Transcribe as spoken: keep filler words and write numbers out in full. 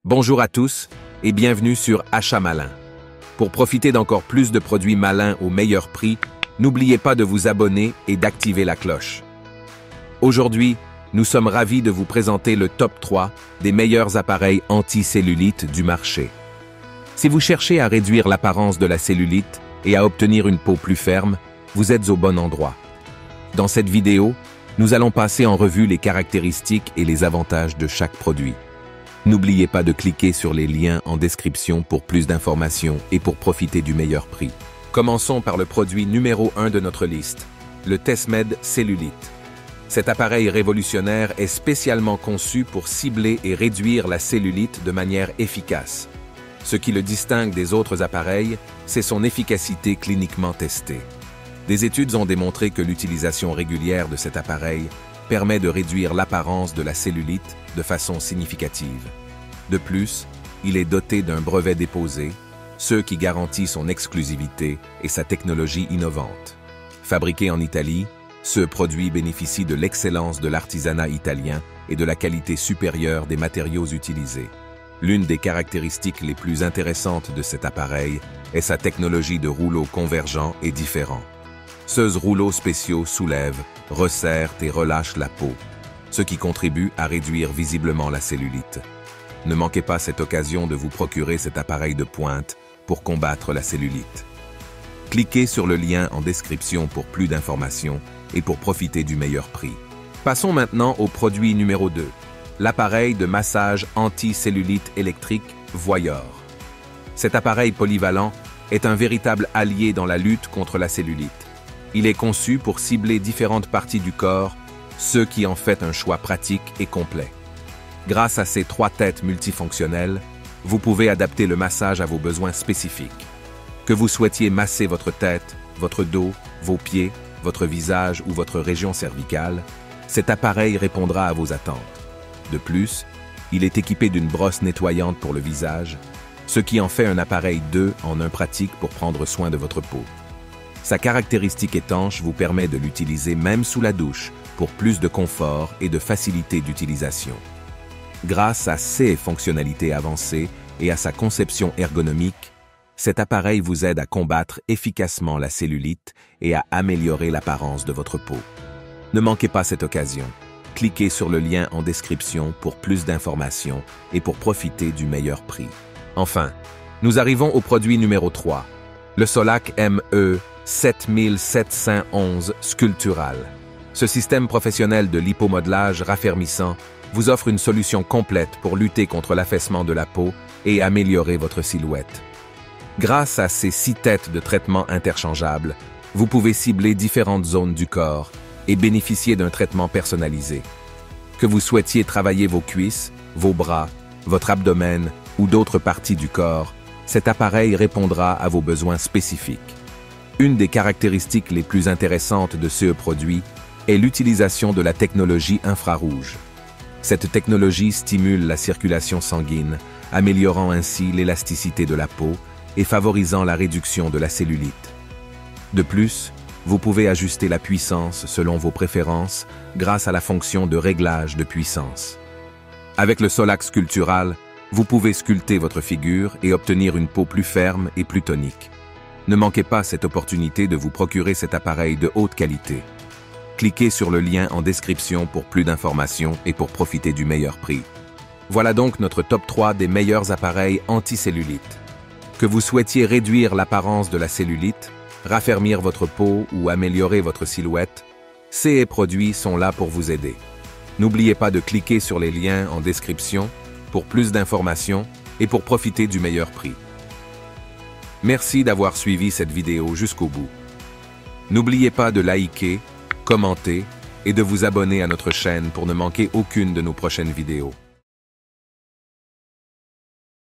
Bonjour à tous et bienvenue sur Achat Malin. Pour profiter d'encore plus de produits malins au meilleur prix, n'oubliez pas de vous abonner et d'activer la cloche. Aujourd'hui, nous sommes ravis de vous présenter le top trois des meilleurs appareils anti-cellulite du marché. Si vous cherchez à réduire l'apparence de la cellulite et à obtenir une peau plus ferme, vous êtes au bon endroit. Dans cette vidéo, nous allons passer en revue les caractéristiques et les avantages de chaque produit. N'oubliez pas de cliquer sur les liens en description pour plus d'informations et pour profiter du meilleur prix. Commençons par le produit numéro un de notre liste, le TESMED Cellulite. Cet appareil révolutionnaire est spécialement conçu pour cibler et réduire la cellulite de manière efficace. Ce qui le distingue des autres appareils, c'est son efficacité cliniquement testée. Des études ont démontré que l'utilisation régulière de cet appareil permet de réduire l'apparence de la cellulite de façon significative. De plus, il est doté d'un brevet déposé, ce qui garantit son exclusivité et sa technologie innovante. Fabriqué en Italie, ce produit bénéficie de l'excellence de l'artisanat italien et de la qualité supérieure des matériaux utilisés. L'une des caractéristiques les plus intéressantes de cet appareil est sa technologie de rouleaux convergents et différents. Ces rouleaux spéciaux soulèvent, resserrent et relâchent la peau, ce qui contribue à réduire visiblement la cellulite. Ne manquez pas cette occasion de vous procurer cet appareil de pointe pour combattre la cellulite. Cliquez sur le lien en description pour plus d'informations et pour profiter du meilleur prix. Passons maintenant au produit numéro deux, l'appareil de massage anti-cellulite électrique Voyeur. Cet appareil polyvalent est un véritable allié dans la lutte contre la cellulite. Il est conçu pour cibler différentes parties du corps, ce qui en fait un choix pratique et complet. Grâce à ces trois têtes multifonctionnelles, vous pouvez adapter le massage à vos besoins spécifiques. Que vous souhaitiez masser votre tête, votre dos, vos pieds, votre visage ou votre région cervicale, cet appareil répondra à vos attentes. De plus, il est équipé d'une brosse nettoyante pour le visage, ce qui en fait un appareil deux en un pratique pour prendre soin de votre peau. Sa caractéristique étanche vous permet de l'utiliser même sous la douche pour plus de confort et de facilité d'utilisation. Grâce à ses fonctionnalités avancées et à sa conception ergonomique, cet appareil vous aide à combattre efficacement la cellulite et à améliorer l'apparence de votre peau. Ne manquez pas cette occasion. Cliquez sur le lien en description pour plus d'informations et pour profiter du meilleur prix. Enfin, nous arrivons au produit numéro trois, le Solac M E sept mille sept cent onze Sculptural. Ce système professionnel de lipomodelage raffermissant vous offre une solution complète pour lutter contre l'affaissement de la peau et améliorer votre silhouette. Grâce à ces six têtes de traitement interchangeables, vous pouvez cibler différentes zones du corps et bénéficier d'un traitement personnalisé. Que vous souhaitiez travailler vos cuisses, vos bras, votre abdomen ou d'autres parties du corps, cet appareil répondra à vos besoins spécifiques. Une des caractéristiques les plus intéressantes de ce produit est l'utilisation de la technologie infrarouge. Cette technologie stimule la circulation sanguine, améliorant ainsi l'élasticité de la peau et favorisant la réduction de la cellulite. De plus, vous pouvez ajuster la puissance selon vos préférences grâce à la fonction de réglage de puissance. Avec le Solac Sculptural, vous pouvez sculpter votre figure et obtenir une peau plus ferme et plus tonique. Ne manquez pas cette opportunité de vous procurer cet appareil de haute qualité. Cliquez sur le lien en description pour plus d'informations et pour profiter du meilleur prix. Voilà donc notre top trois des meilleurs appareils anti-cellulite. Que vous souhaitiez réduire l'apparence de la cellulite, raffermir votre peau ou améliorer votre silhouette, ces produits sont là pour vous aider. N'oubliez pas de cliquer sur les liens en description pour plus d'informations et pour profiter du meilleur prix. Merci d'avoir suivi cette vidéo jusqu'au bout. N'oubliez pas de liker, commenter et de vous abonner à notre chaîne pour ne manquer aucune de nos prochaines vidéos.